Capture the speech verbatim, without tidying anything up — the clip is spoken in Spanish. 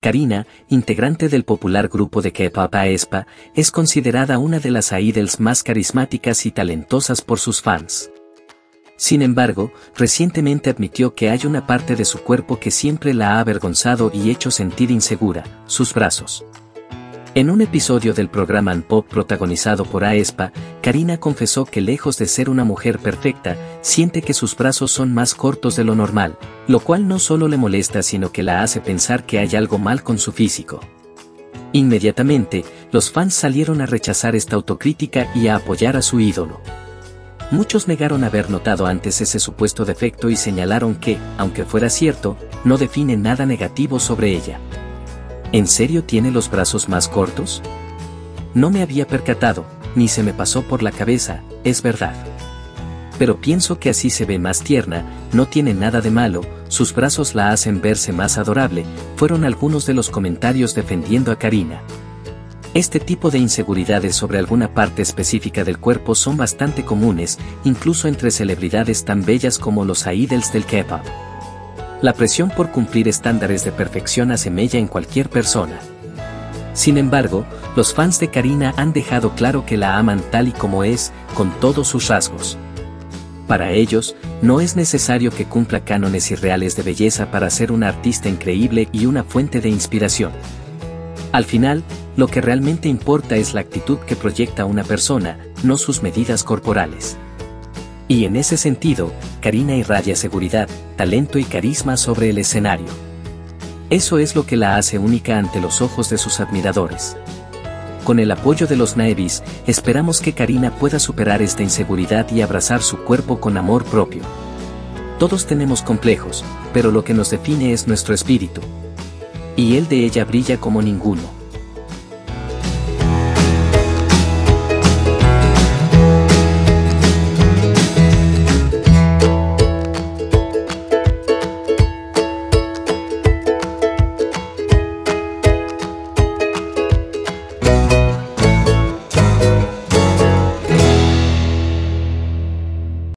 Karina, integrante del popular grupo de K-pop aespa, es considerada una de las idols más carismáticas y talentosas por sus fans. Sin embargo, recientemente admitió que hay una parte de su cuerpo que siempre la ha avergonzado y hecho sentir insegura: sus brazos. En un episodio del programa Unpopped protagonizado por aespa, Karina confesó que lejos de ser una mujer perfecta, siente que sus brazos son más cortos de lo normal, lo cual no solo le molesta sino que la hace pensar que hay algo mal con su físico. Inmediatamente, los fans salieron a rechazar esta autocrítica y a apoyar a su ídolo. Muchos negaron haber notado antes ese supuesto defecto y señalaron que, aunque fuera cierto, no define nada negativo sobre ella. ¿En serio tiene los brazos más cortos? No me había percatado, ni se me pasó por la cabeza, es verdad. Pero pienso que así se ve más tierna, no tiene nada de malo, sus brazos la hacen verse más adorable, fueron algunos de los comentarios defendiendo a Karina. Este tipo de inseguridades sobre alguna parte específica del cuerpo son bastante comunes, incluso entre celebridades tan bellas como los idols del K-pop. La presión por cumplir estándares de perfección asemella en cualquier persona. Sin embargo, los fans de Karina han dejado claro que la aman tal y como es, con todos sus rasgos. Para ellos, no es necesario que cumpla cánones irreales de belleza para ser una artista increíble y una fuente de inspiración. Al final, lo que realmente importa es la actitud que proyecta una persona, no sus medidas corporales. Y en ese sentido, Karina irradia seguridad, talento y carisma sobre el escenario. Eso es lo que la hace única ante los ojos de sus admiradores. Con el apoyo de los Naevis, esperamos que Karina pueda superar esta inseguridad y abrazar su cuerpo con amor propio. Todos tenemos complejos, pero lo que nos define es nuestro espíritu. Y el de ella brilla como ninguno.